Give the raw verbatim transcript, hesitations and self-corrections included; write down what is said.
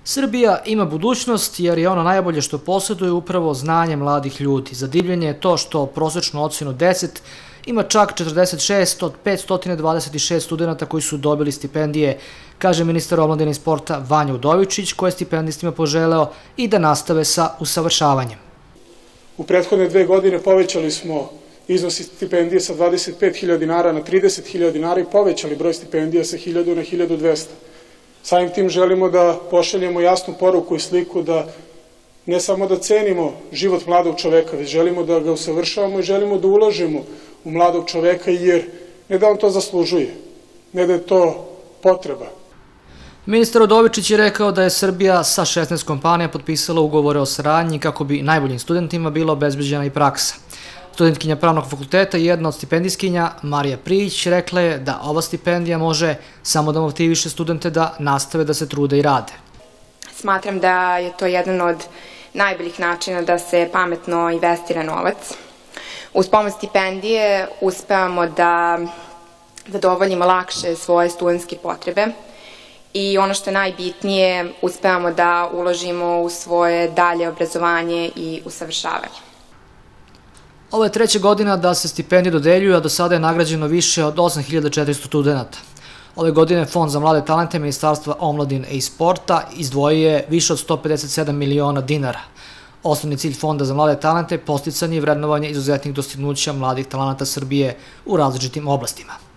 Srbija ima budućnost jer je ono najbolje što posjeduje upravo znanje mladih ljudi. Za divljenje je to što prosečnu ocenu deset ima čak četrdeset šest od petsto dvadeset šest studenta koji su dobili stipendije, kaže ministar omladine i sporta Vanja Udovičić, koji je stipendistima poželeo i da nastave sa usavršavanjem. U prethodne dve godine povećali smo iznos stipendije sa dvadeset pet hiljada dinara na trideset hiljada dinara i povećali broj stipendija sa hiljadu na hiljadu dvesta. Samim tim želimo da pošaljemo jasnu poruku i sliku da ne samo da cenimo život mladog čoveka, već želimo da ga usavršavamo i želimo da ulažemo u mladog čoveka, jer ne da on to zaslužuje, ne da je to potreba. Ministar Udovičić je rekao da je Srbija sa šesnaest kompanija potpisala ugovore o saradnji kako bi najboljim studentima bila obezbeđena i praksa. Studentkinja Pravnog fakulteta i jedna od stipendijskinja, Marija Prijić, rekla je da ova stipendija može samo da motiviše studente da nastave da se trude i rade. Smatram da je to jedan od najboljih načina da se pametno investira novac. Uz pomoć stipendije uspevamo da zadovoljimo lakše svoje studentske potrebe i ono što je najbitnije, uspevamo da uložimo u svoje dalje obrazovanje i usavršavanje. Ovo je treća godina da se stipendije dodeljuju, a do sada je nagrađeno više od osam hiljada četiristo studenta. Ove godine Fond za mlade talente Ministarstva omladine i sporta izdvojio je više od sto pedeset sedam miliona dinara. Osnovni cilj Fonda za mlade talente je podsticanje i vrednovanje izuzetnih dostignuća mladih talenata Srbije u različitim oblastima.